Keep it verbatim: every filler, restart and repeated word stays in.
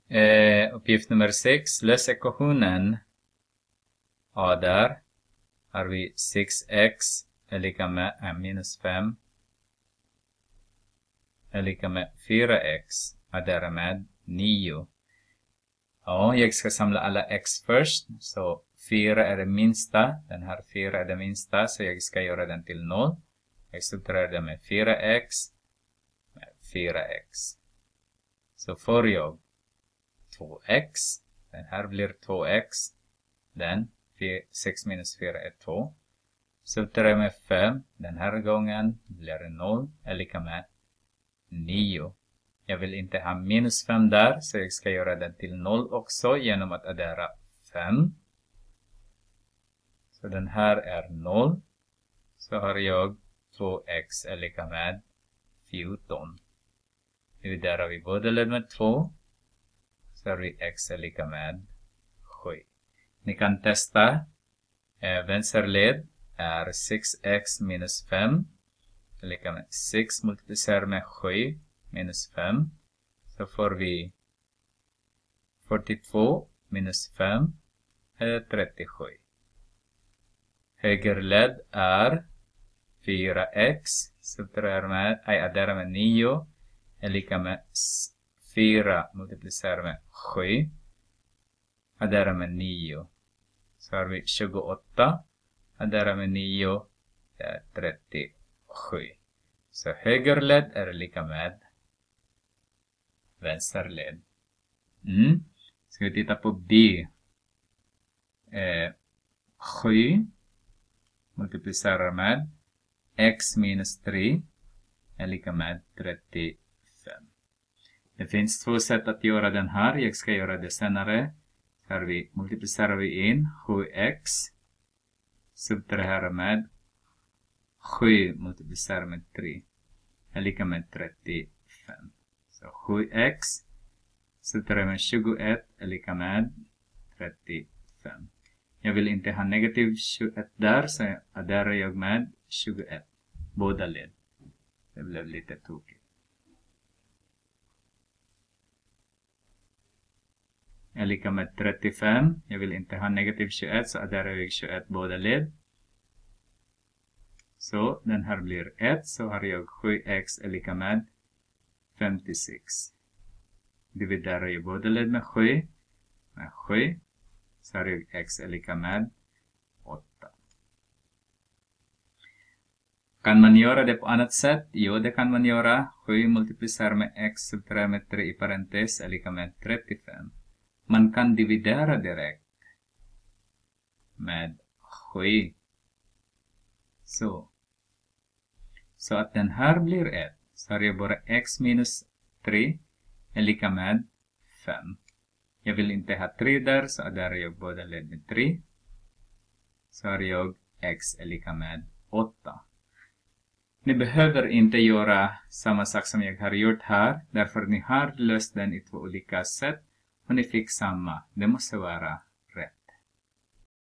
Eh, uppgift nummer sex. Lös ekvationen. A där har vi sex x är lika med äh, minus fem är lika med fyra x är därmed nio. Ja, jag ska samla alla x först. Så fyra är det minsta. Den här fyra är det minsta. Så jag ska göra den till noll. Jag subtraherar den med fyra x med fyra x. Så får jag två x. Den här blir två x. Den sex minus fyra är två. Subtraherar med fem. Den här gången blir det noll är lika med nio. Jag vill inte ha minus fem där. Så jag ska göra den till noll också genom att addera fem. Så den här är noll. Så har jag två x är lika med fjorton. Dividerar vi båda led med två. Så har vi x är lika med sju. Ni kan testa. Eh, vänsterled är sex x minus fem. Är lika med sex multiplicerar med sju minus fem. Så får vi fyrtiotvå minus fem är trettiosju. Högerled är fyra x. Subtraherar med, nej, adderar med nio. Är lika med fyra multiplicerar med sju. Adderar med nio. Så har vi tjugoåtta. Adderar med nio. Det är trettiosju. Så högerled är lika med vänsterled. Mm. Ska vi titta på B. Eh, sju multiplicerar med x minus tre är lika med trettiofem. Det finns två sätt att göra den här. Jag ska göra det senare. Så här vi multiplicerar vi in sju x. Subtraherar med sju multiplicerar med tre är lika med trettiofem. Så sju x subtraherar med tjugoett är lika med trettiofem. Jag vill inte ha negativ tjugoett där, så adderar jag med tjugoett. Båda led. Det blev lite tokigt. Är lika med trettiofem. Jag vill inte ha negativ tjugoett, så adderar jag tjugoett båda led. Så den här blir ett, så har jag sju x är lika med femtiosex. Dividerar jag båda led med sju. Med sju. Så har jag x är lika med åtta. Kan man göra det på annat sätt? Jo, det kan man göra. sju multiplicerar med x subtraherar med tre i parentes är lika med trettiofem. Man kan dividera direkt med sju. Så. Så att den här blir ett. Så har jag bara x minus tre är lika med fem. Jag vill inte ha tre där, så där är jag båda led med tre. Så har jag x är lika med åtta. Ni behöver inte göra samma sak som jag har gjort här. Därför ni har löst den i två olika sätt. Och ni fick samma. Det måste vara